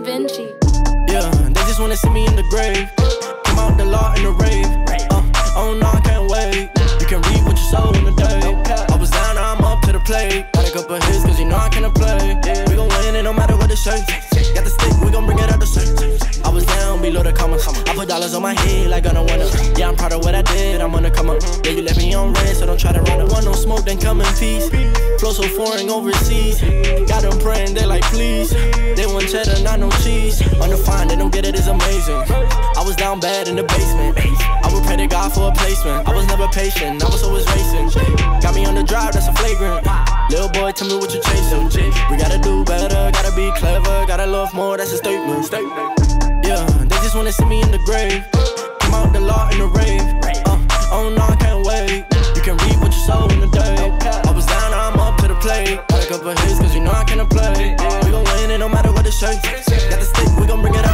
Vinci. Yeah, they just wanna see me in the grave. Come out the law in the rave. Oh no, I can't wait. You can read what you sow in the day. I was down, now I'm up to the plate. Got a couple hits, cause you know I can't play. We gon' win it no matter what the shape. Got the stick, we gon' bring it out the safe. I was down below the commas. I put dollars on my head like I don't wanna. Yeah, I'm proud of what I did, I'm gonna come up. Yeah, you left me on red, so don't try to run it. Want no smoke, then come in peace. Flow so foreign overseas. Got them praying, they like please. They want cheddar, not no cheese. Undefined, they don't get it, it's amazing. I was down bad in the basement. I would pray to God for a placement. I was never patient, I was always racing. Got me on the drive, that's a flagrant. Little boy, tell me what you chasing. We gotta do better, gotta be clever. Gotta love more, that's a statement. Yeah, they just wanna see me in the grave. Come out the law in the rave. Oh no, I can't wait. You can read what you sow in the day. I was down, now I'm up to the plate. Got a couple hits, cause you know I can't play. We gon' win it no matter what the shape. Got the stick, we gon' bring it